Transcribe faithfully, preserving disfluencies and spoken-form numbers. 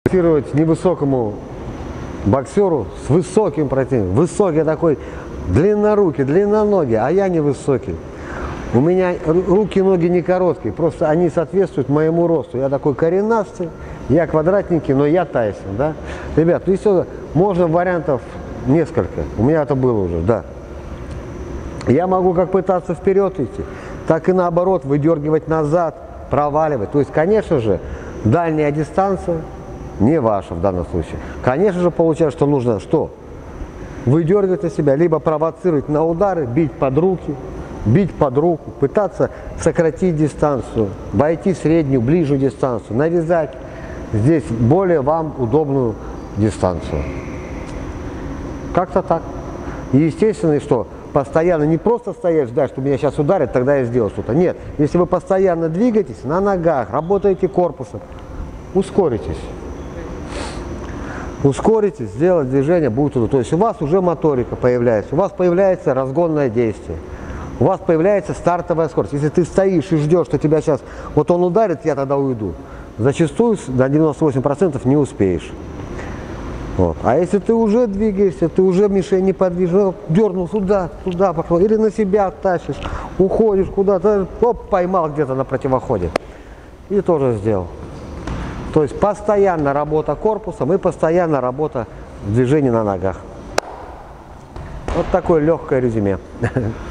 Невысокому боксеру с высоким противником. Высокий такой, длиннорукий, длинноногий, а я невысокий. У меня руки и ноги не короткие, просто они соответствуют моему росту. Я такой коренастый, я квадратненький, но я Тайсон, да? Ребят, ну все, можно вариантов несколько. У меня это было уже, да. Я могу как пытаться вперед идти, так и наоборот выдергивать назад, проваливать. То есть, конечно же, дальняя дистанция не ваша в данном случае. Конечно же, получается, что нужно что? Выдергивать на себя, либо провоцировать на удары, бить под руки, бить под руку, пытаться сократить дистанцию, войти в среднюю, ближнюю дистанцию, навязать здесь более вам удобную дистанцию. Как-то так. И естественно, что постоянно не просто стоять, ждать, что меня сейчас ударят, тогда я сделаю что-то. Нет, если вы постоянно двигаетесь на ногах, работаете корпусом, ускоритесь. Ускоритесь, сделать движение будет туда. То есть у вас уже моторика появляется, у вас появляется разгонное действие, у вас появляется стартовая скорость. Если ты стоишь и ждешь, что тебя сейчас, вот он ударит, я тогда уйду, зачастую на девяносто восемь процентов не успеешь. Вот. А если ты уже двигаешься, ты уже мишень неподвижна, дернул сюда, туда пошел, или на себя тащишь, уходишь куда-то, оп, поймал где-то на противоходе и тоже сделал. То есть постоянно работа корпусом и постоянно работа движения на ногах. Вот такое легкое резюме.